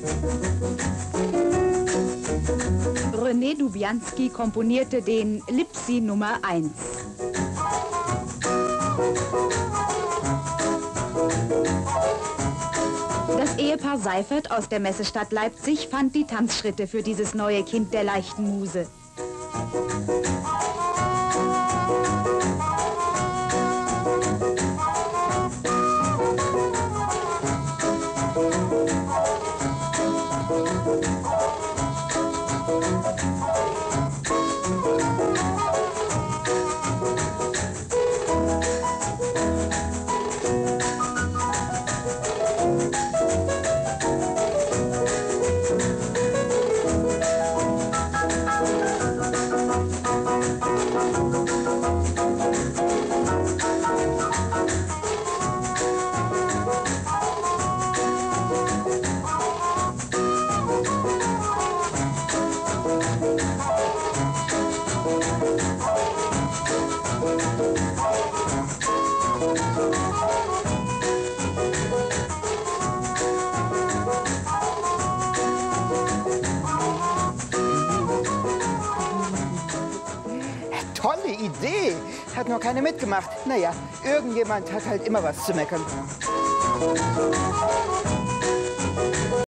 René Dubianski komponierte den Lipsi Nummer 1. Das Ehepaar Seifert aus der Messestadt Leipzig fand die Tanzschritte für dieses neue Kind der leichten Muse. Tolle Idee! Hat noch keiner mitgemacht. Naja, irgendjemand hat halt immer was zu meckern.